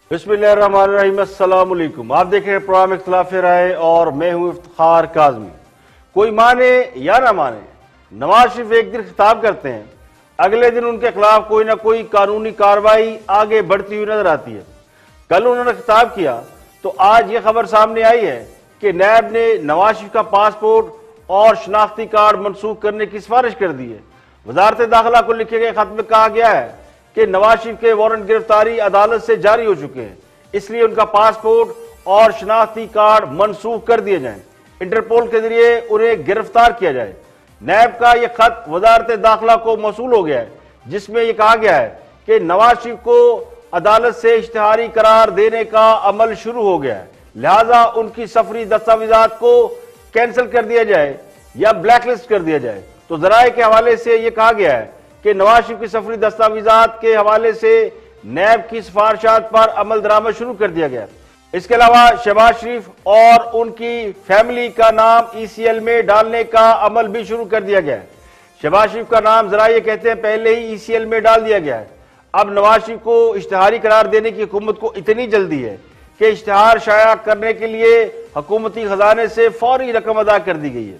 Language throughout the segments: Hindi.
बिस्मिल्लाहिर्रहमानिर्रहीम। अस्सलाम वालेकुम। आप देख रहे हैं प्रोग्राम इख्तिलाफ राय और मैं हूं इफ्तिखार काज़मी। कोई माने या ना माने, नवाज शरीफ एक दिन खिताब करते हैं, अगले दिन उनके खिलाफ कोई ना कोई कानूनी कार्रवाई आगे बढ़ती हुई नजर आती है। कल उन्होंने खिताब किया तो आज ये खबर सामने आई है कि नैब ने नवाज शरीफ का पासपोर्ट और शनाख्ती कार्ड मनसूख करने की सिफारिश कर दी है। वजारत दाखिला को लिखे गए खत में कहा गया है कि नवाज शरीफ के वारंट गिरफ्तारी अदालत से जारी हो चुके हैं, इसलिए उनका पासपोर्ट और शनाख्ती कार्ड मनसूख कर दिए जाएं, इंटरपोल के जरिए उन्हें गिरफ्तार किया जाए। नैब का यह खत वजारत दाखिला को मौसूल हो गया है, जिसमें यह कहा गया है कि नवाज शरीफ को अदालत से इश्तिहारी करार देने का अमल शुरू हो गया है, लिहाजा उनकी सफरी दस्तावेजात को कैंसिल कर दिया जाए या ब्लैकलिस्ट कर दिया जाए। तो जराये के हवाले से यह कहा गया है कि नवाज शरीफ की सफरी दस्तावेजात के हवाले से नैब की सिफारिशात पर अमल दरामद शुरू कर दिया गया। इसके अलावा शहबाज शरीफ और उनकी फैमिली का नाम ECL में डालने का अमल भी शुरू कर दिया गया है। शहबाज शरीफ का नाम जरा ये कहते हैं पहले ही ECL में डाल दिया गया है। अब नवाज शरीफ को इश्तिहारी करार देने की हुकूमत को इतनी जल्दी है कि इश्तिहार शाया करने के लिए हुकूमती खजाने से फौरी रकम अदा कर दी गई है।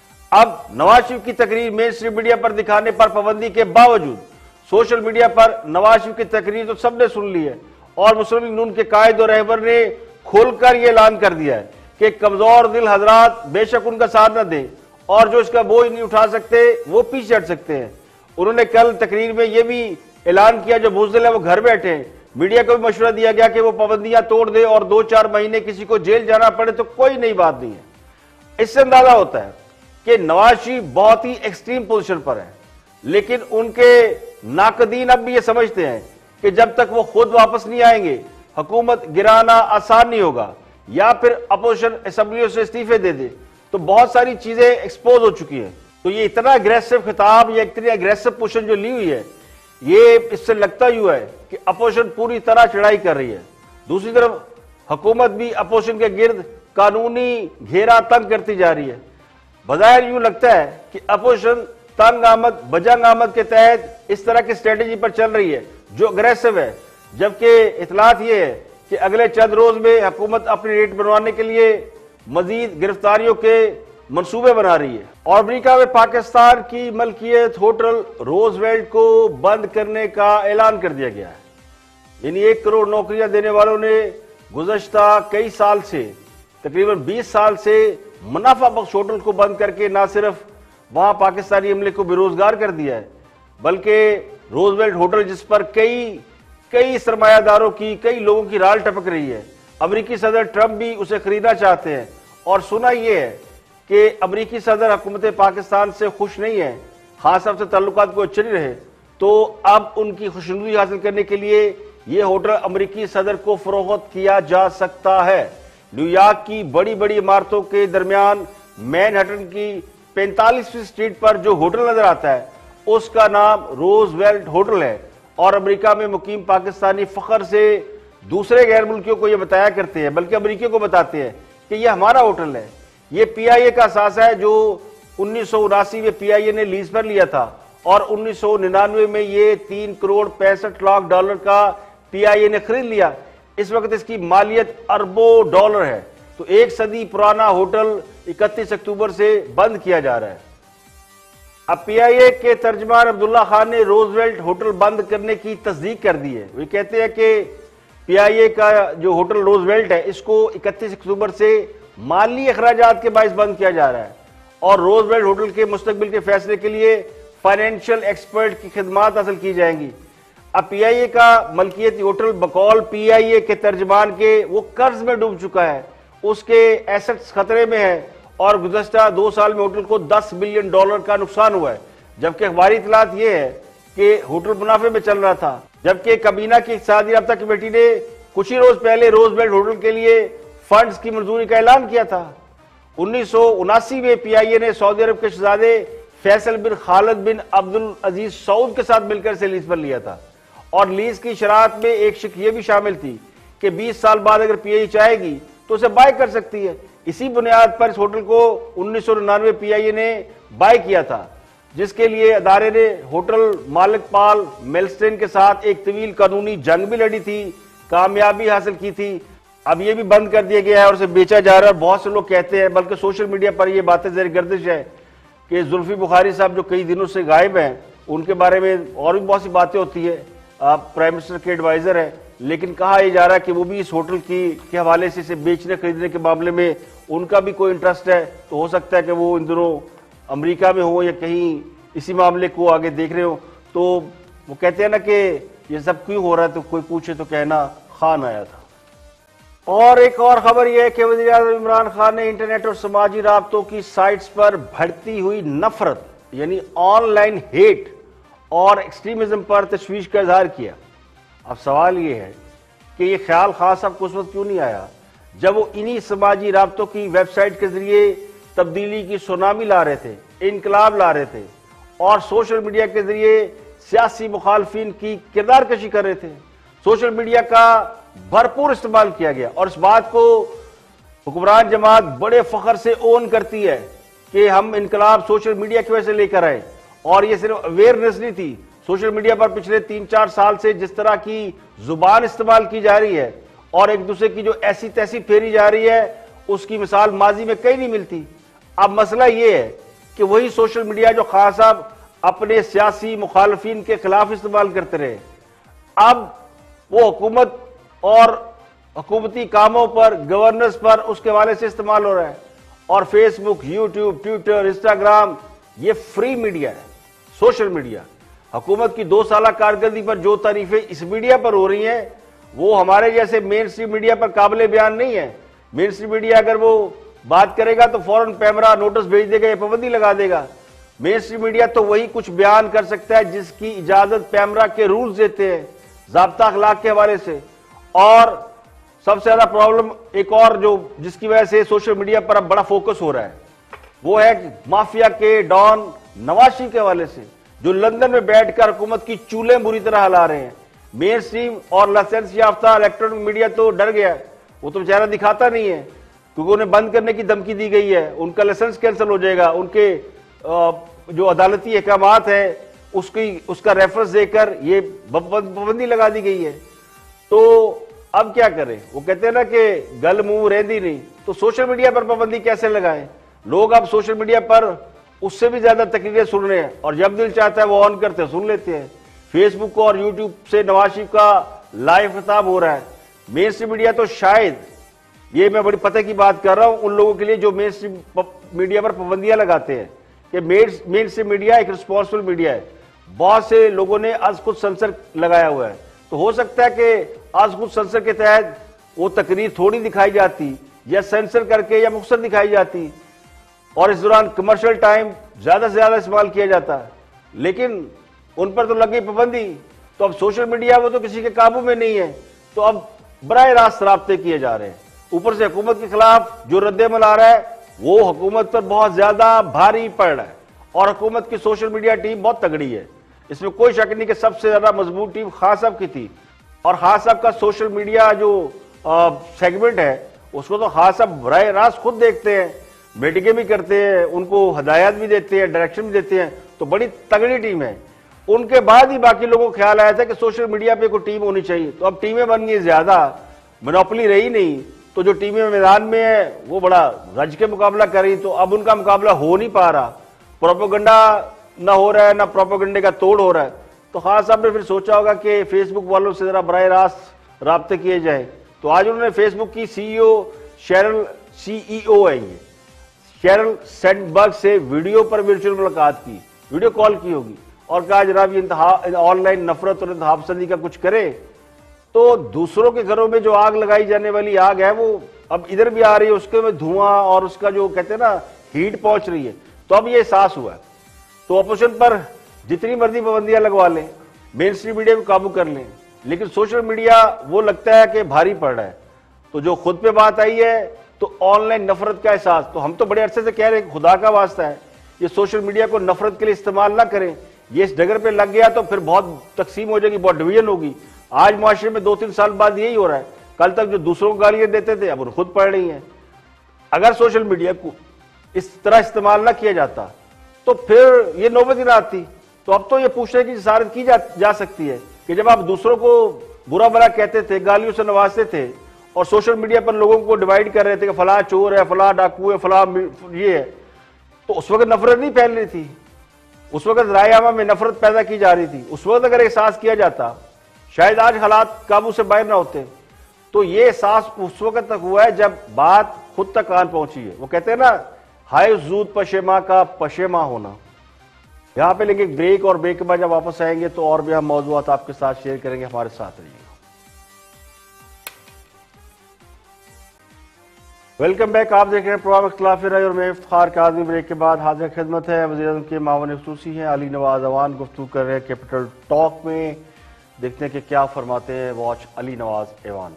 अब नवाज शरीफ की तकरीर मेन स्ट्रीम मीडिया पर दिखाने पर पाबंदी के बावजूद सोशल मीडिया पर नवाज शरीफ की तकरीर तो सबने सुन ली है और मुस्लिम लीग नून के कायद और रहबर ने खोलकर यह ऐलान कर दिया है कि कमजोर दिल हजरात बेशक उनका साथ न दें और जो इसका बोझ नहीं उठा सकते वो पीछे हट सकते हैं। उन्होंने कल तकरीर में यह भी ऐलान किया जो बुज़दिल है वो घर बैठे हैं। मीडिया को भी मशवरा दिया गया कि वो पाबंदियां तोड़ दे और 2-4 महीने किसी को जेल जाना पड़े तो कोई नई बात नहीं है। इससे अंदाजा होता है कि नवाज शरीफ बहुत ही एक्सट्रीम पोजीशन पर है, लेकिन उनके नाकदीन अब भी ये समझते हैं कि जब तक वो खुद वापस नहीं आएंगे हुकूमत गिराना आसान नहीं होगा, या फिर अपोजिशन असेंबलियों से इस्तीफे दे दे। तो बहुत सारी चीजें एक्सपोज हो चुकी हैं। तो ये इतना अग्रेसिव खिताब या इतनी अग्रेसिव पोजीशन जो ली हुई है, ये इससे लगता ही हुआ है कि अपोजिशन पूरी तरह चढ़ाई कर रही है। दूसरी तरफ हुकूमत भी अपोजिशन के गिर्द कानूनी घेरा तंग करती जा रही है। बज़ाहिर यूं लगता है कि अपोजिशन तंग आमद बजंग आमद के तहत इस तरह की स्ट्रेटेजी पर चल रही है जो अग्रेसिव है, जबकि इतलात यह है कि अगले चंद रोज में हुकूमत अपनी रेट बनवाने के लिए मजीद गिरफ्तारियों के मंसूबे बना रही है। और अमेरिका में पाकिस्तान की मलकियत होटल रोजवेल्ट को बंद करने का ऐलान कर दिया गया है। इन 1 करोड़ नौकरियां देने वालों ने गुज़श्ता कई साल से तकरीबन 20 साल से मुनाफा बख्श होटल को बंद करके न सिर्फ वहां पाकिस्तानी अमले को बेरोजगार कर दिया है, बल्कि रोजवेल्ट होटल जिस पर कई सरमायादारों की कई लोगों की राल टपक रही है, अमेरिकी सदर ट्रंप भी उसे खरीदना चाहते हैं। और सुना यह है कि अमेरिकी सदर हुकूमत पाकिस्तान से खुश नहीं है, खास तौर से ताल्लुकात को अच्छे नहीं रहे, तो अब उनकी खुशनुदी हासिल करने के लिए यह होटल अमेरिकी सदर को फरोख्त किया जा सकता है। न्यूयॉर्क की बड़ी बड़ी इमारतों के दरमियान मैनहट्टन की 45वीं स्ट्रीट पर जो होटल नजर आता है उसका नाम रोजवेल्ट होटल है। और अमेरिका में मुकीम पाकिस्तानी फख्र से दूसरे गैर मुल्कियों को यह बताया करते हैं, बल्कि अमेरिकियों को बताते हैं कि यह हमारा होटल है। यह PIA का असासा है जो 1979 में PIA ने लीज पर लिया था और 1999 में यह $3 करोड़ 65 लाख का PIA ने खरीद लिया। इस वक्त इसकी मालियत अरबों डॉलर है। तो 1 सदी पुराना होटल 31 अक्टूबर से बंद किया जा रहा है। अब PIA के तर्जमान अब्दुल्ला खान ने रोजवेल्ट होटल बंद करने की तस्दीक कर दी है। वे कहते हैं कि PIA का जो होटल रोजवेल्ट है इसको 31 अक्टूबर से माली अखराजात के बायस बंद किया जा रहा है और रोजवेल्ट होटल के मुस्तकबिल के फैसले के लिए फाइनेंशियल एक्सपर्ट की खिदमात हासिल की जाएंगी। अब PIA का मलकियती होटल बकौल PIA के तर्जमान के वो कर्ज में डूब चुका है, उसके एसेट्स खतरे में है और गुज़श्ता 2 साल में होटल को $10 बिलियन का नुकसान हुआ है। जबकि अखबारी इतलात यह है कि होटल मुनाफे में चल रहा था। जबकि काबीना की इक़्तिसादी राब्ता कमेटी ने कुछ ही रोज पहले रोजवेल्ट होटल के लिए फंड्स की मंजूरी का ऐलान किया था। 1979 में PIA ने सऊदी अरब के शहजादे फैसल बिन खालिद बिन अब्दुल अजीज सऊद के साथ मिलकर से लीज पर लिया था और लीज की शरात में एक शिक ये भी शामिल थी कि 20 साल बाद अगर PIA चाहेगी तो उसे बाय कर सकती है। इसी बुनियाद पर इस होटल को 1999 PIA ने बाय किया था, जिसके लिए अदारे ने होटल मालिक पाल मेल्स्टेन के साथ एक तवील कानूनी जंग भी लड़ी थी। कामयाबी हासिल की थी, अब ये भी बंद कर दिया गया है और उसे बेचा जा रहा है। बहुत से लोग कहते हैं, बल्कि सोशल मीडिया पर ये बातें ज़रा गर्दिश है कि जुल्फी बुखारी साहब जो कई दिनों से गायब हैं, उनके बारे में और भी बहुत सी बातें होती है। प्राइम मिनिस्टर के एडवाइजर है, लेकिन कहा यह जा रहा है कि वो भी इस होटल के हवाले से इसे बेचने खरीदने के मामले में उनका भी कोई इंटरेस्ट है। तो हो सकता है कि वो इन दिनों अमेरिका में हो या कहीं इसी मामले को आगे देख रहे हो। तो वो कहते हैं ना कि ये सब क्यों हो रहा है, तो कोई पूछे तो कहना खान आया था। और एक और खबर यह है कि वज़ीर-ए-आज़म इमरान खान ने इंटरनेट और समाजी राब्तों की साइट्स पर बढ़ती हुई नफरत यानी ऑनलाइन हेट और एक्सट्रीमिज्म पर तशवीश का इजहार किया। अब सवाल ये है कि ये ख्याल खास साहब को उस वक्त क्यों नहीं आया जब वो इन्हीं समाजी राब्तों की वेबसाइट के जरिए तब्दीली की सुनामी ला रहे थे, इनकलाब ला रहे थे और सोशल मीडिया के जरिए सियासी मुखालफिन की किरदार कशी कर रहे थे। सोशल मीडिया का भरपूर इस्तेमाल किया गया और इस बात को हुक्मरान जमात बड़े फख्र से ओन करती है कि हम इनकलाब सोशल मीडिया की वजह से लेकर आए। और ये सिर्फ अवेयरनेस नहीं थी, सोशल मीडिया पर पिछले 3-4 साल से जिस तरह की जुबान इस्तेमाल की जा रही है और एक दूसरे की जो ऐसी तैसी फेरी जा रही है, उसकी मिसाल माजी में कहीं नहीं मिलती। अब मसला ये है कि वही सोशल मीडिया जो खास साहब अपने सियासी मुखालफिन के खिलाफ इस्तेमाल करते रहे, अब वो हुकूमत और हुकूमती कामों पर, गवर्नेंस पर उसके हवाले से इस्तेमाल हो रहा है। और फेसबुक, यूट्यूब, ट्विटर, इंस्टाग्राम ये फ्री मीडिया है, सोशल मीडिया। हुकूमत की 2 साल कारकर्दगी पर जो तारीफें इस मीडिया पर हो रही हैं, वो हमारे जैसे मेन स्ट्रीम मीडिया पर काबिल बयान नहीं है। मेन स्ट्रीम मीडिया अगर वो बात करेगा तो फौरन पैमरा नोटिस भेज देगा या पाबंदी लगा देगा। मेन स्ट्रीम मीडिया तो वही कुछ बयान कर सकता है जिसकी इजाजत पैमरा के रूल्स देते हैं, ज़ाब्ता अखलाक के हवाले से। और सबसे ज्यादा प्रॉब्लम एक और जो जिसकी वजह से सोशल मीडिया पर अब बड़ा फोकस हो रहा है, वो है माफिया के डॉन नवाज शरीफ के हवाले से, जो लंदन में बैठकर हुकूमत की चूल्हें बुरी तरह हिला रहे हैं। मेन स्ट्रीम और लाइसेंस याफ्ता इलेक्ट्रॉनिक मीडिया तो डर गया है, वो तो बेचारा दिखाता नहीं है क्योंकि उन्हें बंद करने की धमकी दी गई है, उनका लाइसेंस कैंसिल हो जाएगा, उनके जो अदालती अहकामात है उसका रेफरेंस देकर ये पाबंदी लगा दी गई है। तो अब क्या करें, वो कहते हैं ना कि गल मुंह रेंदी नहीं, तो सोशल मीडिया पर पाबंदी कैसे लगाएं। लोग अब सोशल मीडिया पर उससे भी ज्यादा तकरीरें सुन रहे हैं और जब दिल चाहता है वो ऑन करते हैं, सुन लेते हैं। फेसबुक और यूट्यूब से नवाज शरीफ का लाइव खिताब हो रहा है। मेन स्ट्रीम मीडिया तो शायद, ये मैं बड़ी पते की बात कर रहा हूं उन लोगों के लिए जो मेन स्ट्रीम मीडिया पर पाबंदियां लगाते हैं, कि मेन स्ट्रीम मीडिया एक रिस्पॉन्सिबल मीडिया है। बहुत से लोगों ने आज खुद सेंसर लगाया हुआ है, तो हो सकता है कि आज खुद सेंसर के तहत वो तकरीर थोड़ी दिखाई जाती या सेंसर करके या मुख्तसर दिखाई जाती और इस दौरान कमर्शियल टाइम ज्यादा से ज्यादा इस्तेमाल किया जाता है, लेकिन उन पर तो लग गई पाबंदी। तो अब सोशल मीडिया वो तो किसी के काबू में नहीं है, तो अब बराह रास्त राब्ते किए जा रहे हैं। ऊपर से हुकूमत के खिलाफ जो रद्देमल आ रहा है वो हुकूमत पर बहुत ज्यादा भारी पड़ रहा है और हुकूमत की सोशल मीडिया टीम बहुत तगड़ी है, इसमें कोई शक नहीं कि सबसे ज्यादा मजबूत टीम खान साहब की थी। और खान साहब का सोशल मीडिया जो सेगमेंट है उसको तो खान साहब बराह रास्त खुद देखते हैं, मीटिंगें भी करते हैं, उनको हदायत भी देते हैं, डायरेक्शन भी देते हैं, तो बड़ी तगड़ी टीम है। उनके बाद ही बाकी लोगों को ख्याल आया था कि सोशल मीडिया पे कोई टीम होनी चाहिए, तो अब टीमें बन गई ज्यादा, मोनोपोली रही नहीं, तो जो टीमें मैदान में है वो बड़ा रज के मुकाबला कर रही, तो अब उनका मुकाबला हो नहीं पा रहा, प्रोपेगेंडा ना हो रहा है ना प्रोपेगेंडे का तोड़ हो रहा है। तो खान साहब ने फिर सोचा होगा कि फेसबुक वालों से जरा बराह रास्त राब्ते किए जाए, तो आज उन्होंने फेसबुक की सीईओ है ये शेरल सैंडबर्ग से वीडियो पर वर्चुअल मुलाकात की, वीडियो कॉल की होगी, और कहा जनाब ये ऑनलाइन नफरत और इंतहापसंदी का कुछ करे। तो दूसरों के घरों में जो आग लगाई जाने वाली आग है वो अब इधर भी आ रही है, उसके में धुआं और उसका जो कहते हैं ना हीट पहुंच रही है। तो अब ये एहसास हुआ है, तो अपोजिशन पर जितनी मर्जी पाबंदियां लगवा लें, मेन स्ट्रीम मीडिया को काबू कर लें, लेकिन सोशल मीडिया वो लगता है कि भारी पड़ रहा है। तो जो खुद पे बात आई है तो ऑनलाइन नफरत का एहसास, तो हम तो बड़े अरसे से कह रहे हैं खुदा का वास्ता है ये सोशल मीडिया को नफरत के लिए इस्तेमाल ना करें, ये इस डगर पे लग गया तो फिर बहुत तकसीम हो जाएगी, बहुत डिवीजन होगी। आज माशरे में 2-3 साल बाद यही हो रहा है, कल तक जो दूसरों को गालियां देते थे अब उन्हें खुद पड़ रही हैं। अगर सोशल मीडिया को इस तरह इस्तेमाल ना किया जाता तो फिर ये नौबत ही ना आती। तो अब तो ये पूछने की जसारत की जा सकती है कि जब आप दूसरों को बुरा भला कहते थे, गालियों से नवाजते थे और सोशल मीडिया पर लोगों को डिवाइड कर रहे थे कि फला चोर है, फला डाकू है, फला ये है, तो उस वक्त नफरत नहीं फैल रही थी, उस वक्त रायआमा में नफरत पैदा की जा रही थी। उस वक्त अगर एहसास किया जाता शायद आज हालात काबू से बाहर ना होते। तो ये एहसास उस वक्त तक हुआ है जब बात खुद तक कान पहुंची है। वो कहते हैं ना, हाय जूद पशेमा का पशेमा होना। यहां पे लेंगे ब्रेक और ब्रेक के बाद जब वापस आएंगे तो और भी हम मौजूद आपके साथ शेयर करेंगे। हमारे साथ रहिए। Welcome back. आप देख रहे हैं प्रोग्राम इख्तिलाफ राय और मैं इफ्तिखार काज़मी। ब्रेक के बाद हाजिर खिदमत है वज़ीर-ए-आज़म के मावन ख़ुसूसी हैं अली नवाज अवान। गुफ्तगू कर रहे हैं कैपिटल टॉक में। देखते हैं कि क्या फरमाते हैं वॉच अली नवाज अवान।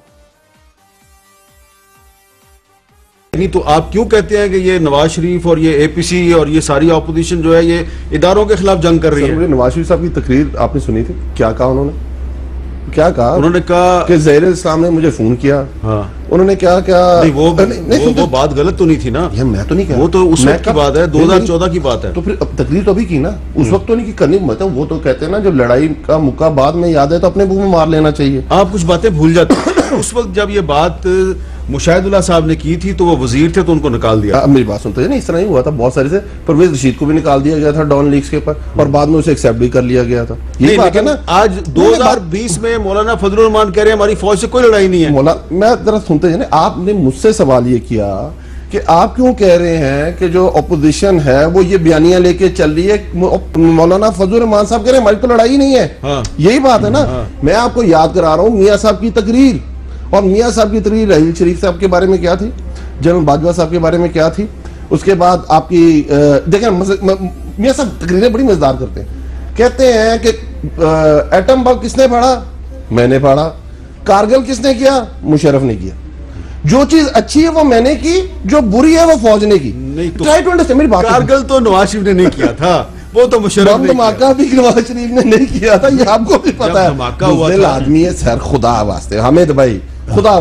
नहीं तो आप क्यों कहते हैं कि ये नवाज शरीफ और ये एपीसी और ये सारी अपोजिशन जो है ये इदारों के खिलाफ जंग कर रही है? नवाज शरीफ साहब की तकरीर आपने सुनी थी, क्या कहा उन्होंने? क्या कहा उन्होंने? कहा कि ज़हीर इस्लाम ने मुझे फोन किया। हाँ। उन्होंने क्या क्या नहीं, वो बात गलत तो नहीं थी ना? मैं तो नहीं कह, वो तो उस वक्त की बात है, 2014 की बात है। तो फिर अब तकरीर तो अभी की ना, उस वक्त तो नहीं की करनी। मतलब वो तो कहते हैं ना, जब लड़ाई का मुक्का बाद में याद है तो अपने मुंह में मार लेना चाहिए। आप कुछ बातें भूल जाते हैं। उस वक्त जब ये बात मुशाहिदुल्लाह साहब ने की थी तो वो वजीर थे तो उनको निकाल दिया। अब मेरी बात सुनते हैं ना, इस तरह ही हुआ था बहुत सारे से। परवेज रशीद को भी निकाल दिया गया था डॉन लीक्स के ऊपर और बाद में उसे एक्सेप्ट भी कर लिया गया था। ये बात है ना। आज 2020 में मौलाना फजलुर रहमान कह रहे हैं हमारी फौज से कोई लड़ाई नहीं है। मौलाना, मैं जरा सुनते हैं ना, आपने मुझसे सवाल ये किया कि आप क्यों कह रहे हैं कि जो अपोजिशन है वो ये बयानियां लेके चल रही है। मौलाना फजलुर रहमान साहब कह रहे हैं हमारी तो लड़ाई नहीं है। हाँ। यही बात है ना। हाँ। मैं आपको याद करा रहा हूं मियां साहब की तकरीर, और मियां साहब की तकरीर रहील शरीफ साहब के बारे में क्या थी, जनरल बाजवा साहब के बारे में क्या थी। उसके बाद आपकी देखें मियां साहब तकरीरें बड़ी मजेदार करते हैं। कहते हैं कि एटम बम किसने फाड़ा? मैंने फाड़ा। कारगिल किसने किया? मुशर्रफ ने किया। जो चीज अच्छी है वो मैंने की, जो बुरी है वो फौज ने की। नहीं तो ट्राई टू अंडरस्टैंड मेरी बात। कारगिल तो नवाज शरीफ ने नहीं किया था, वो तो मुशर्रफ ने धमाका भी नवाज शरीफ ने नहीं किया था, ये आपको भी पता है। धमाका हुआ था। आदमी है सर, खुदा वास्ते हमेद भाई, खुदा।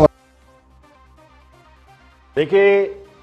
देखिए,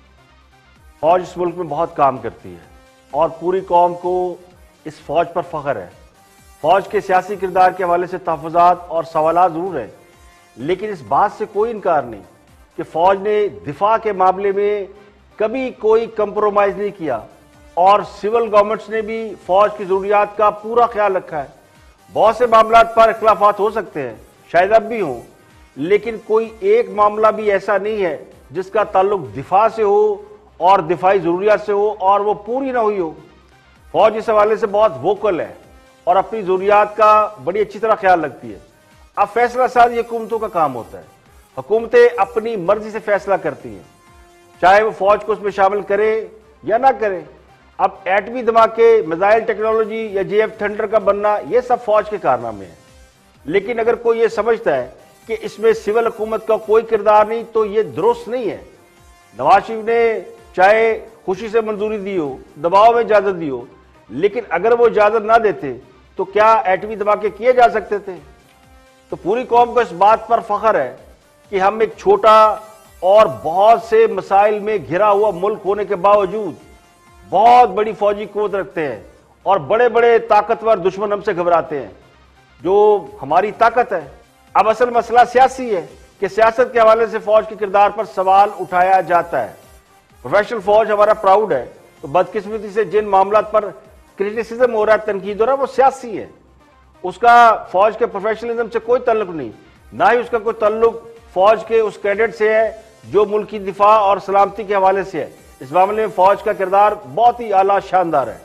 फौज इस मुल्क में बहुत काम करती है और पूरी कौम को इस फौज पर फख्र है। फौज के सियासी किरदार के हवाले से तहफ़्फ़ुज़ात और सवालात जरूर हैं, लेकिन इस बात से कोई इनकार नहीं कि फौज ने दिफा के मामले में कभी कोई कंप्रोमाइज नहीं किया और सिविल गवर्नमेंट्स ने भी फौज की जरूरियात का पूरा ख्याल रखा है। बहुत से मामला पर इख्तिलाफात हो सकते हैं, शायद अब भी हों, लेकिन कोई एक मामला भी ऐसा नहीं है जिसका ताल्लुक दिफा से हो और दिफाई जरूरियात से हो और वो पूरी ना हुई हो। फौज इस हवाले से बहुत वोकल है और अपनी जरूरियात का बड़ी अच्छी तरह ख्याल रखती है। अब फैसला साजी हुकूमतों का काम होता है। हुकूमतें अपनी मर्जी से फैसला करती हैं, चाहे वो फौज को उसमें शामिल करे या ना करे। अब एटमी धमाके, मिसाइल टेक्नोलॉजी या जेएफ थंडर का बनना, ये सब फौज के कारनामे हैं। लेकिन अगर कोई ये समझता है कि इसमें सिविल हुकूमत का कोई किरदार नहीं, तो ये दुरुस्त नहीं है। नवाज शरीफ ने चाहे खुशी से मंजूरी दी हो, दबाव में इजाजत दी हो, लेकिन अगर वो इजाजत ना देते तो क्या एटमी धमाके किए जा सकते थे? तो पूरी कौम को इस बात पर फख्र है कि हम एक छोटा और बहुत से मसाइल में घिरा हुआ मुल्क होने के बावजूद बहुत बड़ी फौजी कुव्वत रखते हैं और बड़े बड़े ताकतवर दुश्मन हमसे घबराते हैं, जो हमारी ताकत है। अब असल मसला सियासी है कि सियासत के हवाले से फौज के किरदार पर सवाल उठाया जाता है। प्रोफेशनल फौज हमारा प्राउड है, तो बदकिस्मती से जिन मामला पर क्रिटिसिज्म हो रहा है, तनकीद हो रहा है, वो सियासी है। उसका फौज के प्रोफेशनलिज्म से कोई ताल्लुक नहीं, ना ही उसका कोई ताल्लुक फौज के उस कैडेट से है जो मुल्क की दिफा और सलामती के हवाले से है। इस मामले में फौज का किरदार बहुत ही आला शानदार है।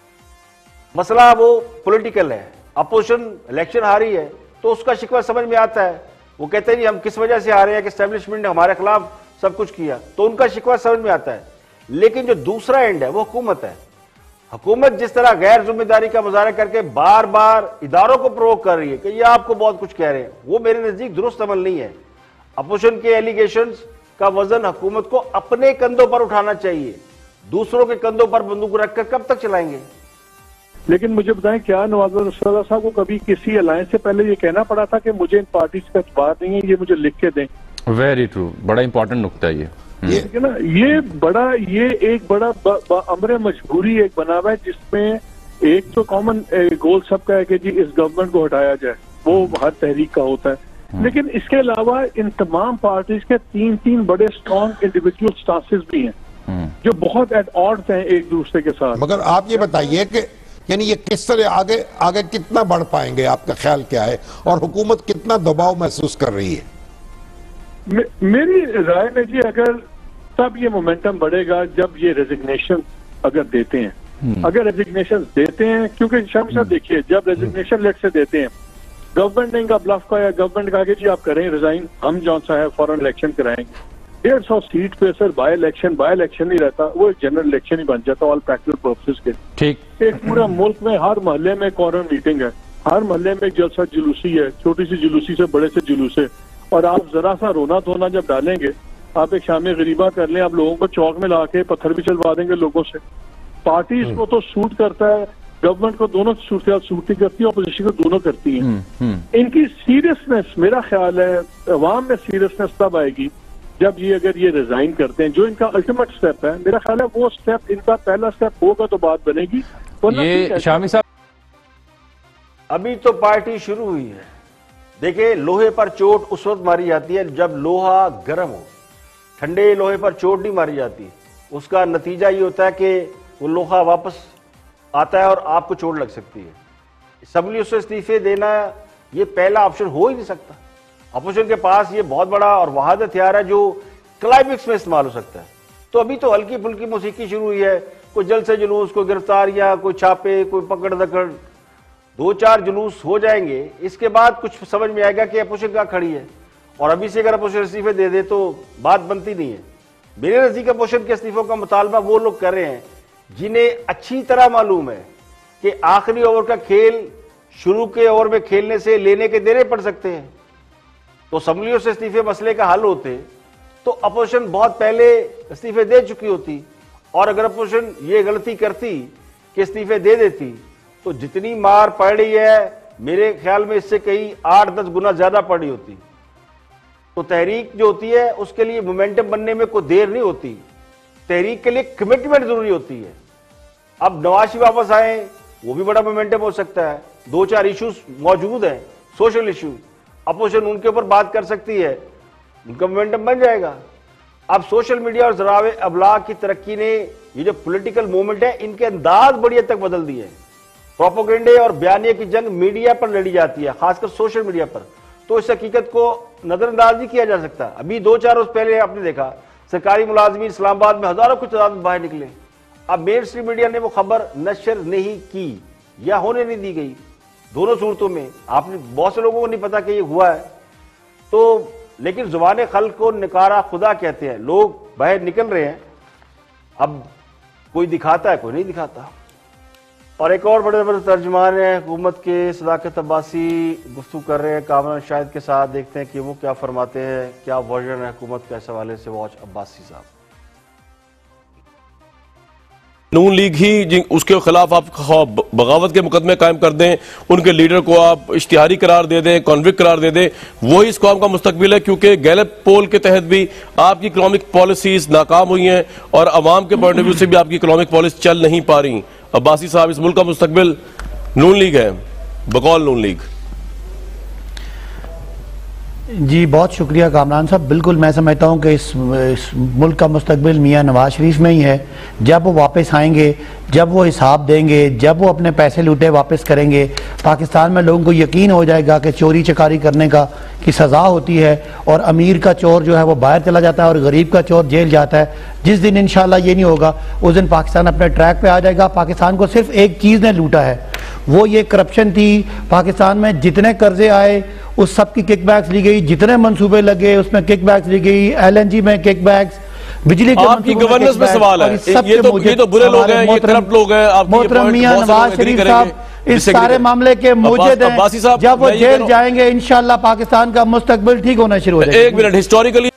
मसला वो पॉलिटिकल है। अपोजिशन इलेक्शन हारी है तो उसका शिकवा समझ में आता है। वो कहते हैं हम किस वजह से हारे हैं कि एस्टेब्लिशमेंट ने हमारे खिलाफ सब कुछ किया, तो उनका शिकवा समझ में आता है। लेकिन जो दूसरा एंड है वो हुकूमत है। हुकूमत जिस तरह गैर जिम्मेदारी का मुजाहरा करके बार बार इदारों को प्रोवोक कर रही है कि ये आपको बहुत कुछ कह रहे हैं, वो मेरे नजदीक दुरुस्त अमल नहीं है। अपोजिशन के एलिगेशंस का वजन हुकूमत को अपने कंधों पर उठाना चाहिए। दूसरों के कंधों पर बंदूक रखकर कब तक चलाएंगे? लेकिन मुझे बताएं, क्या नवाज शरीफ साहब को कभी किसी अलायंस से पहले ये कहना पड़ा था कि मुझे इन पार्टी का एतबार नहीं है, ये मुझे लिख के दें? वेरी ट्रू, बड़ा इंपॉर्टेंट नुकता है ये। ना, ये एक बड़ा अमर मजबूरी एक बना हुआ है, जिसमें एक तो कॉमन गोल सबका है कि जी इस गवर्नमेंट को हटाया जाए, वो हर तहरीक का होता है। लेकिन इसके अलावा इन तमाम पार्टीज के तीन बड़े स्ट्रॉन्ग इंडिविजुअल स्टांसेस भी हैं जो बहुत एट ऑड्स हैं एक दूसरे के साथ। मगर आप ये बताइए कि यानी ये किस तरह आगे आगे कितना बढ़ पाएंगे, आपका ख्याल क्या है, और हुकूमत कितना दबाव महसूस कर रही है? मेरी राय में जी अगर तब ये मोमेंटम बढ़ेगा जब ये रेजिग्नेशन अगर देते हैं, अगर रेजिग्नेशन देते हैं, क्योंकि शामी साहब देखिए जब रेजिग्नेशन लेट से देते हैं, गवर्नमेंट ने इनका ब्लफ का या गवर्नमेंट कहा कि जी आप करें रिजाइन, हम जौन सा है फॉरन इलेक्शन कराएंगे, 150 सीट पे सर बाय इलेक्शन नहीं रहता, वो जनरल इलेक्शन ही बन जाता ऑल प्रैक्टिकल पर्पसेस के। ठीक। एक पूरा मुल्क में हर मोहल्ले में कॉर्नर मीटिंग है, हर मोहल्ले में एक जलसा जुलूसी है, छोटी सी जुलूसी से बड़े से जुलूस है, और आप जरा सा रोना धोना जब डालेंगे, आप एक शामी गरीबा कर लें, आप लोगों को चौक में ला के पत्थर भी चलवा देंगे लोगों से। पार्टी इसको तो सूट करता है, गवर्नमेंट को दोनों सूट नहीं करती, ऑपोजिशन को दोनों करती है। इनकी सीरियसनेस मेरा ख्याल है अवाम में सीरियसनेस तब आएगी जब ये अगर ये रिजाइन करते हैं, जो इनका अल्टीमेट स्टेप है, मेरा ख्याल है वो स्टेप इनका पहला स्टेप होगा तो बात बनेगी। ये शामी साहब अभी तो पार्टी शुरू हुई है। देखिए लोहे पर चोट उस वक्त मारी जाती है जब लोहा गर्म हो, ठंडे लोहे पर चोट नहीं मारी जाती। उसका नतीजा ये होता है कि वो लोहा वापस आता है और आपको चोट लग सकती है। असम्बली से इस्तीफे देना ये पहला ऑप्शन हो ही नहीं सकता। अपोजिशन के पास ये बहुत बड़ा और वाहिद हथियार है जो क्लाइमेक्स में इस्तेमाल हो सकता है। तो अभी तो हल्की फुल्की मौसीकी शुरू हुई है, कोई जलसे जुलूस, कोई गिरफ्तारियां, कोई छापे, कोई पकड़ दकड़, 2-4 जुलूस हो जाएंगे। इसके बाद कुछ समझ में आएगा कि अपोजिशन कहाँ खड़ी है, और अभी से अगर अपोजिशन इस्तीफे दे दे तो बात बनती नहीं है। मेरे नजदीक अपोजिशन के इस्तीफों का मुतालबा वो लोग कर रहे हैं जिन्हें अच्छी तरह मालूम है कि आखिरी ओवर का खेल शुरू के ओवर में खेलने से लेने के देने पड़ सकते हैं। तो असम्बलियों से इस्तीफे मसले का हल होते तो अपोजिशन बहुत पहले इस्तीफे दे चुकी होती, और अगर अपोजिशन ये गलती करती कि इस्तीफे दे देती तो जितनी मार पड़ रही है मेरे ख्याल में इससे कहीं 8-10 गुना ज्यादा पड़ी होती। तो तहरीक जो होती है उसके लिए मोमेंटम बनने में कोई देर नहीं होती, तहरीक के लिए कमिटमेंट जरूरी होती है। अब नवाज शरीफ वापस आए वो भी बड़ा मोमेंटम हो सकता है, 2-4 इश्यूज मौजूद हैं, सोशल इश्यू, अपोजिशन उनके ऊपर बात कर सकती है, उनका मोमेंटम बन जाएगा। अब सोशल मीडिया और जरावे अबलाग की तरक्की ने ये जो पॉलिटिकल मूवमेंट है इनके अंदाज बड़ी हद तक बदल दिए। प्रोपोगेंडे और बयानिया की जंग मीडिया पर लड़ी जाती है, खासकर सोशल मीडिया पर, तो इस हकीकत को नजरअंदाज नहीं किया जा सकता। अभी 2-4 रोज पहले आपने देखा सरकारी मुलाजमीन इस्लामाबाद में हजारों की तादाद में बाहर निकले। अब मेन स्ट्रीम मीडिया ने वो खबर नशर नहीं की या होने नहीं दी गई, दोनों सूरतों में आपने बहुत से लोगों को नहीं पता कि ये हुआ है। तो लेकिन जुबान खल्क को निकारा खुदा कहते हैं, लोग बाहर निकल रहे हैं, अब कोई दिखाता है कोई नहीं दिखाता। और एक और बड़े बड़े तर्जुमान हैं हुकूमत के, सदाकत अब्बासी गुफ्तगू कर रहे हैं कामरान शाहिद के साथ, देखते हैं कि वो क्या फरमाते हैं, क्या वर्जन है हुकूमत के इस हवाले से। वॉच अब्बासी साहब। नून लीग ही उसके खिलाफ आप बगावत के मुकदमे कायम कर दें, उनके लीडर को आप इश्तिहारी करार दे दें, कॉन्विक्ट करार दे दें, वही इस कौम का मुस्तकबिल है। क्योंकि गैलप पोल के तहत भी आपकी इकोनॉमिक पॉलिसीज नाकाम हुई हैं और अवाम के पॉइंट ऑफ व्यू से भी आपकी इकोनॉमिक पॉलिसी चल नहीं पा रही। अब्बासी साहब, इस मुल्क का मुस्तकबिल नून लीग है, बकौल नून लीग। जी बहुत शुक्रिया कामरान साहब। बिल्कुल मैं समझता हूँ कि इस मुल्क का मुस्तकबिल मियाँ नवाज शरीफ में ही है। जब वो वापस आएंगे, जब वो हिसाब देंगे, जब वो अपने पैसे लूटे वापस करेंगे, पाकिस्तान में लोगों को यकीन हो जाएगा कि चोरी चकारी करने का की सज़ा होती है और अमीर का चोर जो है वो बाहर चला जाता है और गरीब का चोर जेल जाता है। जिस दिन इंशाल्लाह ये नहीं होगा उस दिन पाकिस्तान अपने ट्रैक पे आ जाएगा। पाकिस्तान को सिर्फ एक चीज़ ने लूटा है, वो ये करप्शन थी। पाकिस्तान में जितने कर्जे आए उस सब की किकबैक्स ली गई, जितने मंसूबे लगे उसमें किकबैक्स ली गई, LNG में किकबैक्स, बिजली के आपकी गवर्नेंस में सवाल है। ये तो बुरे लोग हैं, ये करप्ट लोग हैं। मोहतरम मियां नवाज शरीफ साहब इस सारे मामले के मुजद हैं। जब वो जेल जाएंगे इंशाल्लाह पाकिस्तान का मुस्तकबिल ठीक होना शुरू हो जाएगा। एक मिनट, हिस्टोरिकली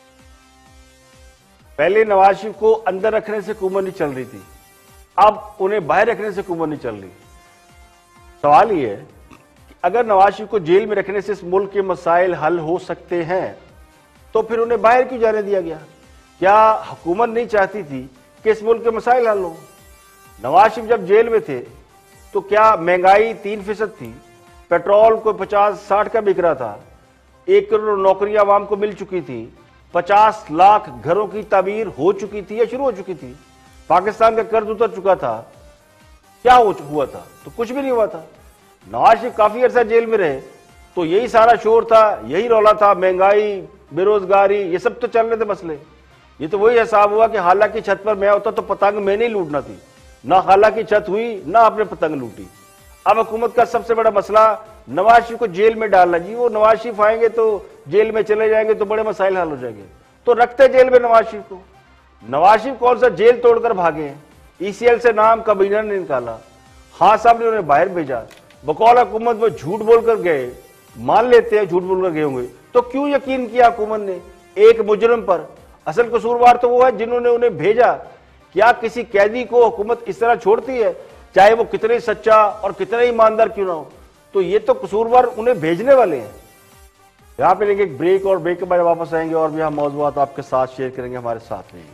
पहले नवाज शरीफ को अंदर रखने से हुकूमत नहीं चल रही थी, अब उन्हें बाहर रखने से हुकूमत नहीं चल रही। सवाल ये है कि अगर नवाज शरीफ को जेल में रखने से इस मुल्क के मसाइल हल हो सकते हैं तो फिर उन्हें बाहर क्यों जाने दिया गया? क्या हुकूमत नहीं चाहती थी कि इस मुल्क के मसाइल हल हो? नवाज शरीफ जब जेल में थे तो क्या महंगाई 3% थी, पेट्रोल को 50-60 का बिक रहा था, 1 करोड़ नौकरियां आवाम को मिल चुकी थी, 50 लाख घरों की तामीर हो चुकी थी या शुरू हो चुकी थी, पाकिस्तान का कर्ज उतर चुका था। क्या हुआ था? तो कुछ भी नहीं हुआ था। नवाज शरीफ काफी अरसा जेल में रहे तो यही सारा शोर था, यही रौला था, महंगाई, बेरोजगारी, ये सब तो चल रहे थे मसले। ये तो वही हिसाब हुआ कि हालांकि छत पर मैं होता तो पतंग मैंने ही लूटना थी, ना हालांकि छत हुई ना आपने पतंग लूटी। अब हुकूमत का सबसे बड़ा मसला नवाज शरीफ को जेल में डालना। जी वो नवाज शरीफ आएंगे तो जेल में चले जाएंगे तो बड़े मसाइल हल हो जाएंगे, तो रखते जेल में नवाज शरीफ को। नवाज शरीफ कौन सा जेल तोड़कर भागे हैं? ECL से नाम कबीना ने निकाला, खान साहब ने उन्हें बाहर भेजा, बकौल हुकूमत वो झूठ बोलकर गए, मान लेते हैं झूठ बोलकर गए होंगे, तो क्यों यकीन किया हुकूमत ने एक मुजरिम पर? असल कसूरवार तो वो है जिन्होंने उन्हें भेजा। क्या किसी कैदी को हुकूमत इस तरह छोड़ती है, चाहे वो कितने सच्चा और कितने ईमानदार क्यों ना हो? तो ये तो कसूरवार उन्हें भेजने वाले हैं। यहां पे लेंगे एक ब्रेक और ब्रेक के बाद वापस आएंगे और भी हम मौजूद आपके साथ शेयर करेंगे। हमारे साथ रहिए।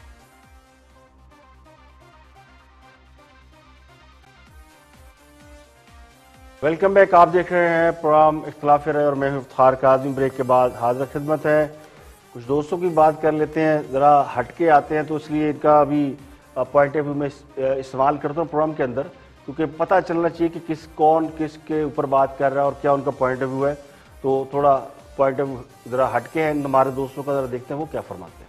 Welcome back. आप देख रहे हैं प्रोग्राम इख्तिलाफ राय और मैं हूं इफ्तिखार काज़मी। ब्रेक के बाद हाजिर खिदमत है। कुछ दोस्तों की बात कर लेते हैं, जरा हटके आते हैं तो इसलिए इनका अभी पॉइंट ऑफ व्यू में इस्तेमाल करता हूँ प्रोग्राम के अंदर, क्योंकि पता चलना चाहिए कि कौन किसके ऊपर बात कर रहा है और क्या उनका पॉइंट ऑफ व्यू है। तो थोड़ा पॉइंट ऑफ व्यू जरा हटके हैं हमारे दोस्तों का, जरा देखते हैं वो क्या फरमाते हैं।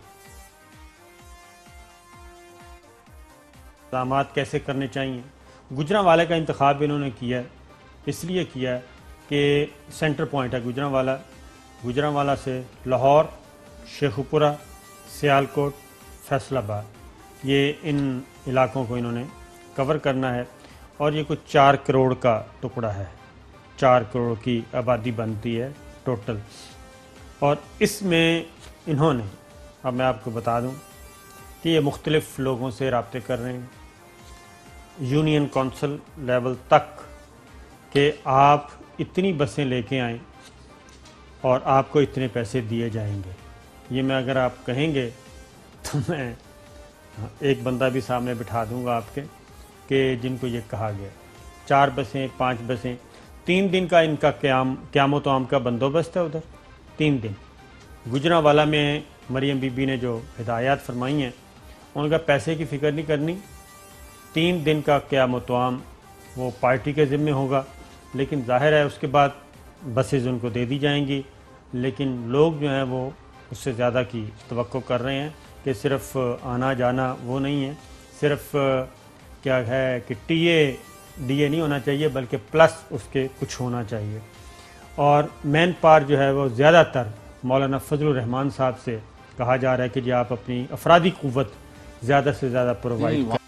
इक़दामात कैसे करने चाहिए। गुजरांवाला का इंतखाब इन्होंने किया है, इसलिए किया है कि सेंटर पॉइंट है गुजरांवाला। गुजरांवाला से लाहौर, शेखुपुरा, सियालकोट, फैसलाबाद, ये इन इलाकों को इन्होंने कवर करना है। और ये कुछ 4 करोड़ का टुकड़ा है, 4 करोड़ की आबादी बनती है टोटल। और इसमें इन्होंने, अब मैं आपको बता दूं कि ये मुख्तलिफ लोगों से रब्ते कर रहे हैं, यूनियन कौंसिल लेवल तक, कि आप इतनी बसें लेके आएँ और आपको इतने पैसे दिए जाएंगे। ये मैं अगर आप कहेंगे तो मैं एक बंदा भी सामने बिठा दूंगा आपके कि जिनको ये कहा गया। 4 बसें, 5 बसें, 3 दिन का इनका क़यामत आम का बंदोबस्त है उधर, 3 दिन। गुजरांवाला में मरियम बीबी ने जो हिदायत फरमाई हैं, उनका पैसे की फ़िक्र नहीं करनी, 3 दिन का क़यामत आम वो पार्टी के ज़िम्मे होगा। लेकिन जाहिर है उसके बाद बसेज उनको दे दी जाएंगी, लेकिन लोग जो हैं वो उससे ज़्यादा की तवक्को कर रहे हैं कि सिर्फ आना जाना वो नहीं है, सिर्फ क्या है कि DA नहीं होना चाहिए, बल्कि प्लस उसके कुछ होना चाहिए। और मैन पावर जो है वो ज़्यादातर मौलाना फजलुर रहमान साहब से कहा जा रहा है कि जी आप अपनी अफरादी क़ुव्वत ज़्यादा से ज़्यादा प्रोवाइड करें।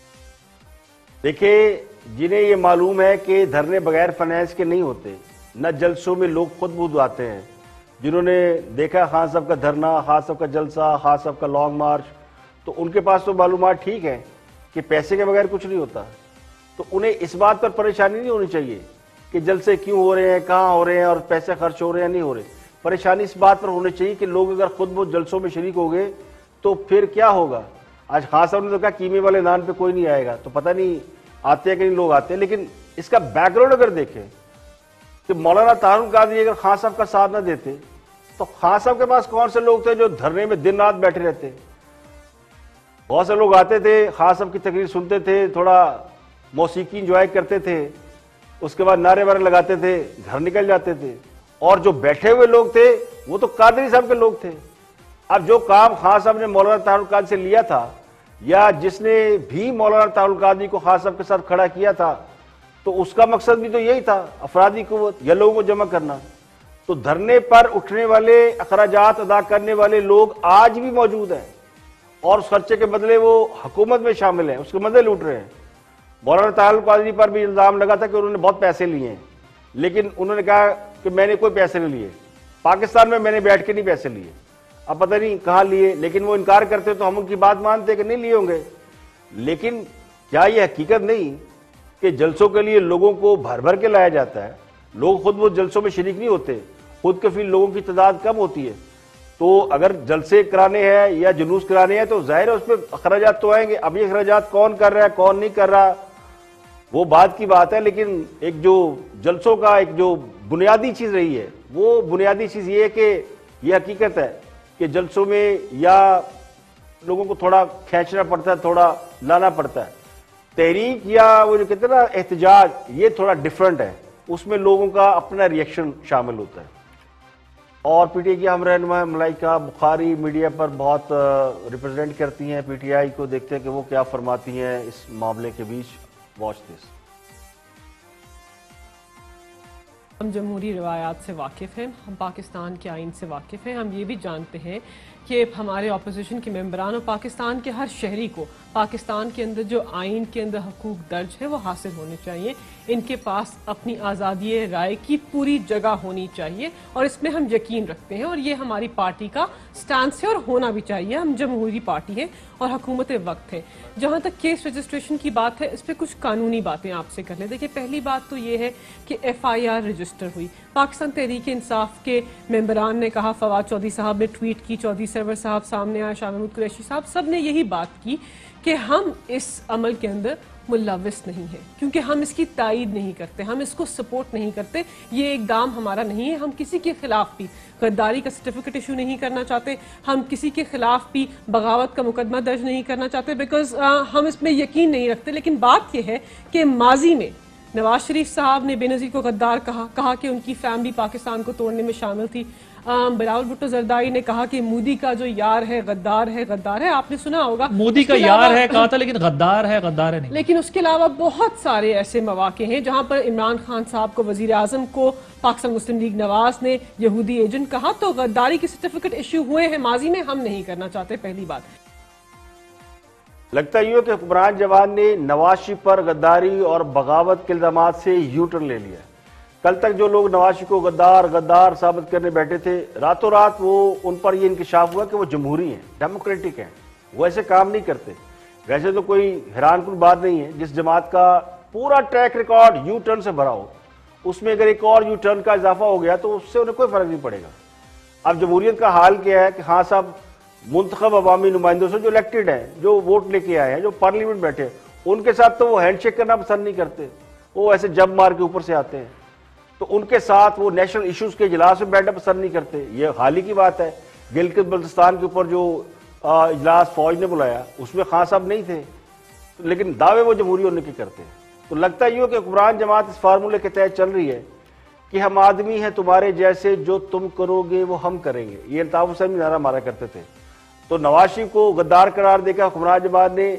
देखिए, जिन्हें ये मालूम है कि धरने बगैर फाइनेंस के नहीं होते, न जलसों में लोग खुद बुद आते हैं, जिन्होंने देखा खान साहब का धरना, खान साहब का जलसा, खान साहब का लॉन्ग मार्च, तो उनके पास तो मालूमात ठीक है कि पैसे के बगैर कुछ नहीं होता। तो उन्हें इस बात पर परेशानी नहीं होनी चाहिए कि जलसे क्यों हो रहे हैं, कहाँ हो रहे हैं और पैसे खर्च हो रहे हैं, नहीं हो रहे। परेशानी इस बात पर होनी चाहिए कि लोग अगर खुद बुद जलसों में शरीक हो गए तो फिर क्या होगा। आज खान साहब ने तो कहा कीमे वाले नान पे कोई नहीं आएगा, तो पता नहीं आते हैं कि नहीं लोग आते हैं। लेकिन इसका बैकग्राउंड अगर देखें कि मौलाना तारुल कादरी अगर खान साहब का साथ ना देते तो खान साहब के पास कौन से लोग थे जो धरने में दिन रात बैठे रहते। बहुत से लोग आते थे, खान साहब की तकरीर सुनते थे, थोड़ा मौसीकी इंजॉय करते थे, उसके बाद नारे वारे लगाते थे, घर निकल जाते थे। और जो बैठे हुए लोग थे वो तो कादरी साहब के लोग थे। अब जो काम खान साहब ने मौलाना तारुल कादरी से लिया था, या जिसने भी मौलाना तारुल कादरी को खान साहब के साथ खड़ा किया था, तो उसका मकसद भी तो यही था, अफरादी कुव्वत या लोगों को जमा करना। तो धरने पर उठने वाले, अखराजात अदा करने वाले लोग आज भी मौजूद हैं और उस खर्चे के बदले वो हुकूमत में शामिल हैं, उसके मदे लूट रहे हैं। मौलाना तारुल कादरी पर भी इल्जाम लगा था कि उन्होंने बहुत पैसे लिए हैं, लेकिन उन्होंने कहा कि मैंने कोई पैसे नहीं लिए, पाकिस्तान में मैंने बैठ के नहीं पैसे लिए। अब पता नहीं कहाँ लिए, लेकिन वो इनकार करते तो हम उनकी बात मानते कि नहीं लिए होंगे। लेकिन क्या ये हकीकत नहीं कि जलसों के लिए लोगों को भर भर के लाया जाता है? लोग खुद वो जलसों में शरीक नहीं होते, खुद कफील लोगों की तादाद कम होती है। तो अगर जलसे कराने हैं या जुलूस कराने हैं तो जाहिर है उस पर अखराजात तो आएंगे। अब ये अखराजात कौन कर रहा है, कौन नहीं कर रहा, वो बात की बात है, लेकिन एक जो जलसों का एक जो बुनियादी चीज रही है, वो बुनियादी चीज ये है कि ये हकीकत है कि जलसों में या लोगों को थोड़ा खींचना पड़ता है, थोड़ा लाना पड़ता है। तहरीक या वो जो कहते हैं ना एहतजाज, ये थोड़ा डिफरेंट है, उसमें लोगों का अपना रिएक्शन शामिल होता है। और पीटीआई की हम रहनुमा मलाइका बुखारी मीडिया पर बहुत रिप्रेजेंट करती हैं पीटीआई को, देखते हैं कि वो क्या फरमाती हैं इस मामले के बीच। Watch this. हम जमहूरी रवायात से वाकिफ़ हैं, हम पाकिस्तान के आइन से वाकिफ़ हैं, हम ये भी जानते हैं कि हमारे अपोजिशन के मेंबरान और पाकिस्तान के हर शहरी को पाकिस्तान के अंदर जो आइन के अंदर हकूक दर्ज है वो हासिल होने चाहिए। इनके पास अपनी आज़ादी राय की पूरी जगह होनी चाहिए और इसमें हम यकीन रखते हैं और ये हमारी पार्टी का स्टांस है और होना भी चाहिए। हम जमहूरी पार्टी है और हुकूमत वक्त है। जहाँ तक केस रजिस्ट्रेशन की बात है, इस पर कुछ कानूनी बातें आपसे कर लें। देखिए, पहली बात तो ये है कि FIR रजिस्टर हुई। पाकिस्तान तहरीक इंसाफ के मेंबरान ने कहा, फवाद चौधरी साहब ने ट्वीट की, चौधरी सरवर साहब सामने आया, शाह महमूद कुरैशी साहब, सब ने यही बात की कि हम इस अमल के अंदर मुलविस नहीं है, क्योंकि हम इसकी तायीद नहीं करते, हम इसको सपोर्ट नहीं करते, ये इकदाम हमारा नहीं है। हम किसी के खिलाफ भी गद्दारी का सर्टिफिकेट इशू नहीं करना चाहते, हम किसी के खिलाफ भी बगावत का मुकदमा दर्ज नहीं करना चाहते, बिकॉज हम इसमें यकीन नहीं रखते। लेकिन बात यह है कि माजी में नवाज शरीफ साहब ने बेनज़ीर को गद्दार कहा कि उनकी फैमिली पाकिस्तान को तोड़ने में शामिल थी। बिलावल भुट्टो जरदारी ने कहा कि मोदी का जो यार है गद्दार है, गद्दार है। आपने सुना होगा, मोदी का यार है कहा था, लेकिन गद्दार है नहीं। लेकिन उसके अलावा बहुत सारे ऐसे मौके हैं जहां पर इमरान खान साहब को, वजीर आजम को पाकिस्तान मुस्लिम लीग नवाज ने यहूदी एजेंट कहा। तो गद्दारी के सर्टिफिकेट इश्यू हुए हैं माजी में, हम नहीं करना चाहते। पहली बात लगता ही हो कि हुक्मरान जवान ने नवाज शरीफ पर गद्दारी और बगावत के इल्जाम से यू टर्न ले लिया। कल तक जो लोग नवाज शरीफ को गद्दार साबित करने बैठे थे, रातों रात वो उन पर यह इंकशाफ हुआ कि वो जमहूरी हैं, डेमोक्रेटिक हैं, वो ऐसे काम नहीं करते। वैसे तो कोई हैरानकुन बात नहीं है, जिस जमात का पूरा ट्रैक रिकॉर्ड यू टर्न से भरा हो, उसमें अगर एक और यू टर्न का इजाफा हो गया तो उससे उन्हें कोई फर्क नहीं पड़ेगा। अब जमहूरियत का हाल क्या है कि हाँ साहब, मुंतखब अवामी नुमाइंदों से जो इलेक्टेड हैं, जो वोट लेके आए हैं, जो पार्लियामेंट बैठे, उनके साथ तो वो हैंडशेक करना पसंद नहीं करते, वो ऐसे जब मार के ऊपर से आते हैं। तो उनके साथ वो नेशनल इश्यूज के इजलास में बैठना पसंद नहीं करते। ये हाल ही की बात है, गिलगित बल्तिस्तान के ऊपर जो इजलास फौज ने बुलाया, उसमें खान साहब नहीं थे, लेकिन दावे वो जमहूरी होने के करते हैं। तो लगता ही हो कि हुक्मरान जमात इस फार्मूले के तहत चल रही है कि हम आदमी हैं तुम्हारे जैसे, जो तुम करोगे वो हम करेंगे। ये अल्ताफ हुसैन भी नारा मारा करते थे। तो नवाज शरीफ को गद्दार करार देकर हुक्मरान जमात ने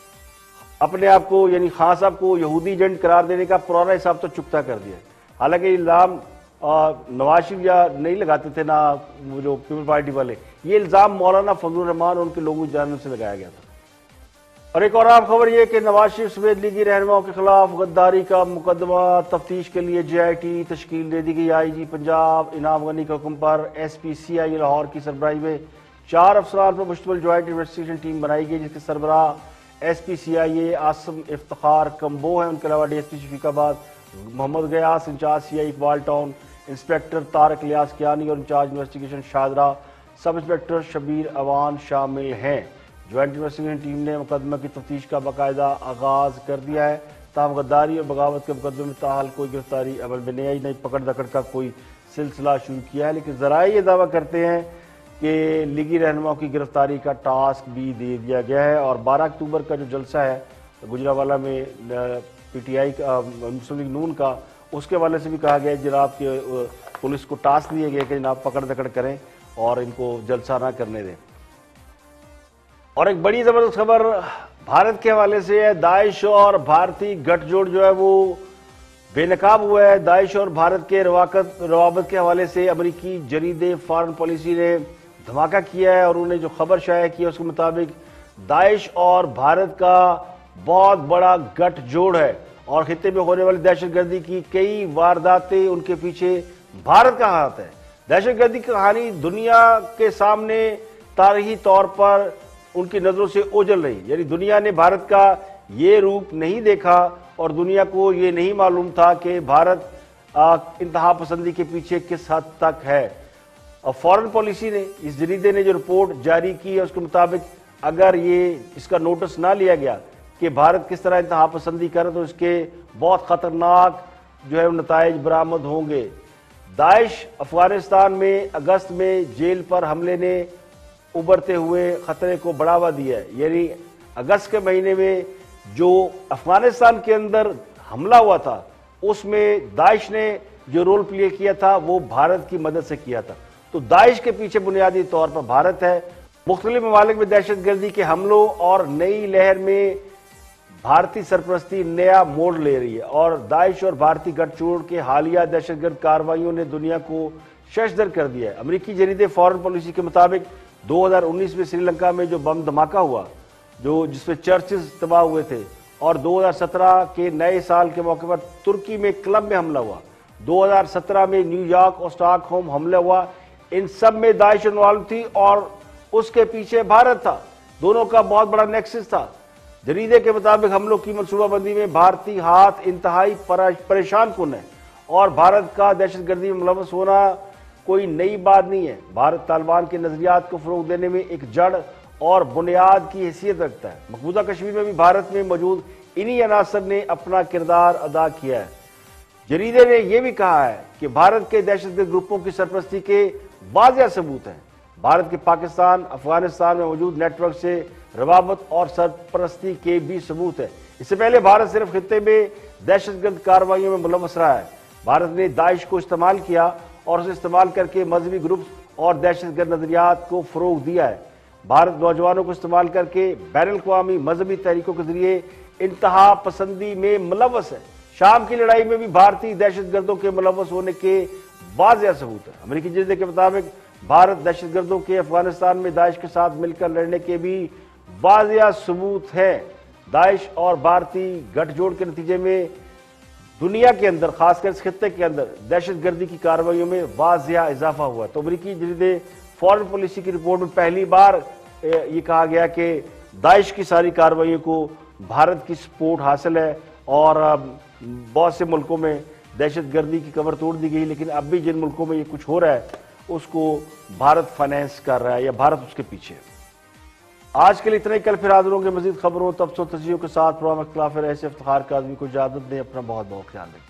अपने आप को, यानी खान साहब को यहूदी एजेंट करार देने का पुराना हिसाब तो चुकता कर दिया। हालांकि इल्जाम नवाज शरीफ या नहीं लगाते थे ना वो जो पीपल पार्टी वाले, ये इल्जाम मौलाना फजलुर रहमान और उनके लोगों की जानिब से लगाया गया था। और एक और आम खबर यह कि नवाज शरीफ समेत लीगी रहनुमाओं के खिलाफ गद्दारी का मुकदमा तफ्तीश के लिए JIT तश्कील दे दी गई। IG पंजाब इनाम गनी के हुक्म पर SPCI लाहौर की सरबराही में 4 अफसरान पर मुश्तमिल ज्वाइंट इन्वेस्टिगेशन टीम बनाई गई, जिसके सरबराह SPCIA आसम इफ्तिखार कम्बो है। उनके अलावा DSP Shafiqabad Muhammad Ghayas, incharge CI Iqbal town, inspector Tariq Ilyas Kiani और incharge investigation Shahdara, sub inspector Shabir Awan शामिल हैं। ज्वाइंट इन्वेस्टिगेशन टीम ने मुकदमे की तफ्तीश का बाकायदा आगाज कर दिया है। ताहम गद्दारी और बगावत के मुकदमे में ताहाल कोई गिरफ्तारी अमल में नहीं आई, नहीं पकड़ दकड़ का कोई सिलसिला शुरू किया है। लेकिन जराए ये दावा करते हैं कि लीगी रहनुमाओं की गिरफ्तारी का टास्क भी दे दिया गया है। और 12 अक्टूबर का जो जलसा है गुजरावाला में PTI का, मुस्लिम लीग नून का, उसके हवाले से भी कहा गया है जनाब के पुलिस को टास्क दिए गए कि जनाब पकड़ दकड़ करें और इनको जलसा ना करने दें। और एक बड़ी जबरदस्त खबर भारत के हवाले से है। दाइश और भारतीय गठजोड़ जो है वो बेनकाब हुआ है। दाइश और भारत के रवाबत के हवाले से अमरीकी जरीदे फॉरेन पॉलिसी ने धमाका किया है और उन्होंने जो खबर शाया की है उसके मुताबिक दाइश और भारत का बहुत बड़ा गठजोड़ है और खित्ते में होने वाली दहशतगर्दी की कई वारदातें उनके पीछे भारत का हाथ है। दहशतगर्दी की कहानी दुनिया के सामने तारीखी तौर पर उनकी नजरों से ओझल रही, यानी दुनिया ने भारत का ये रूप नहीं देखा और दुनिया को ये नहीं मालूम था कि भारत इंतहा पसंदी के पीछे किस हद तक है। और फॉरेन पॉलिसी ने, इस जरीदे ने जो रिपोर्ट जारी की है उसके मुताबिक अगर ये इसका नोटिस ना लिया गया कि भारत किस तरह इंतहा पसंदी करे तो इसके बहुत खतरनाक जो है नताइज बरामद होंगे। दाइश अफगानिस्तान में अगस्त में जेल पर हमले ने उभरते हुए खतरे को बढ़ावा दिया है। यानी अगस्त के महीने में जो अफगानिस्तान के अंदर हमला हुआ था उसमें दाइश ने जो रोल प्ले किया था वो भारत की मदद से किया था। तो दाइश के पीछे बुनियादी तौर पर भारत है। मुख्तलिफ ममालिक में दहशतगर्दी के हमलों और नई लहर में भारतीय सरपरस्ती नया मोड़ ले रही है और दाइश और भारतीय गठजोड़ के हालिया दहशतगर्द कार्रवाइयों ने दुनिया को शशदर कर दिया है। अमेरिकी जरीदे फॉरेन पॉलिसी के मुताबिक 2019 में श्रीलंका में जो बम धमाका हुआ जिसमें चर्चेस तबाह हुए थे और 2017 के नए साल के मौके पर तुर्की में क्लब में हमला हुआ, 2017 में न्यूयॉर्क और स्टॉकहोम हमला हुआ, इन सब में दाइश इन्वॉल्व थी और उसके पीछे भारत था। दोनों का बहुत बड़ा नेक्सस था। जरीदे के मुताबिक हमलों की मनसूबाबंदी में भारतीय हाथ इंतहाई परेशान कुन है और भारत का दहशतगर्दी में मुलव्वस होना कोई नई बात नहीं है। भारत तालिबान के नजरियात को फरोग देने में एक जड़ और बुनियाद की हैसियत रखता है। मकबूजा कश्मीर में भी भारत में मौजूद इन्हीं अनासर ने अपना किरदार अदा किया है। जरीदे ने यह भी कहा है कि भारत के दहशतगर्द ग्रुपों की सरपरस्ती के वाज़ेह सबूत हैं। भारत के पाकिस्तान अफगानिस्तान में मौजूद नेटवर्क से रवाबत और सरपरस्ती के भी सबूत है। इससे पहले भारत सिर्फ खित्ते में दहशतगर्द कार्रवाइयों में मुलव्वस रहा है। भारत ने दाइश को इस्तेमाल किया और उसे इस्तेमाल करके मजहबी ग्रुप और दहशतगर्द नजरियात को फरोग दिया है। भारत नौजवानों को इस्तेमाल करके बैनुल-अक़वामी मजहबी तहरीकों के जरिए इंतहा पसंदी में मुलव्वस है। शाम की लड़ाई में भी भारतीय दहशतगर्दों के मुलव्वस होने के वाज़ेह सबूत है। अमेरिकी जरीदे के मुताबिक भारत दहशतगर्दों के अफगानिस्तान में दाइश के साथ मिलकर लड़ने के भी वाज़ेह सबूत है। दाइश और भारतीय गठजोड़ के नतीजे में दुनिया के अंदर खासकर इस खित्ते के अंदर दहशतगर्दी की कार्रवाइयों में वाज़ेह इजाफा हुआ। तो अमेरिकी जरीदे फॉरेन पॉलिसी की रिपोर्ट में पहली बार ये कहा गया कि दाइश की सारी कार्रवाइयों को भारत की सपोर्ट हासिल है और बहुत से मुल्कों में दहशतगर्दी की कमर तोड़ दी गई, लेकिन अब भी जिन मुल्कों में ये कुछ हो रहा है उसको भारत फाइनेंस कर रहा है या भारत उसके पीछे है। आज के लिए इतना ही। कल फिर हाजिर होंगे मजीद खबरों तबसरों तस्वीरों के साथ। प्रोग्राम इख्तिलाफ ऐसे इफ्तिखार काज़मी को इजाजत दें। अपना बहुत बहुत ख्याल रखें।